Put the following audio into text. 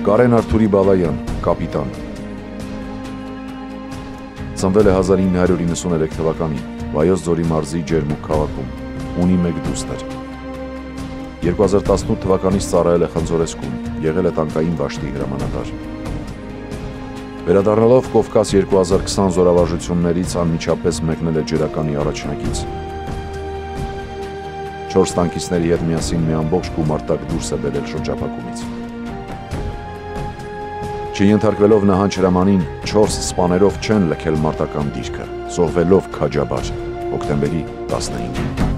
Կարեն Արթուրի Բալայան, կապիտան։ Ծնվել է 1993 թվականին Վայոց ձորի մարզի Ջերմուկ քաղաքում, ունի 1 դուստր։ 2018 թվականից ծառայել է Խնձորեսկում, եղել է տանկային վաշտի հրամանատար։ Վերադառնալով Կովկաս 2020 զորավարժություններից անմիջապես մեկնել է ջրականի առաջնակից։ 4 տանկիստների հետ միասին մի ամբողջ գումարտակ դուրս է բերել շրջափակումից։ Չենթարկվելով նահանջ հրամանին 4 սպաներով չեն լքել մարտական դիրքը, զոհվելով քաջաբար հոկտեմբերի 15-ին։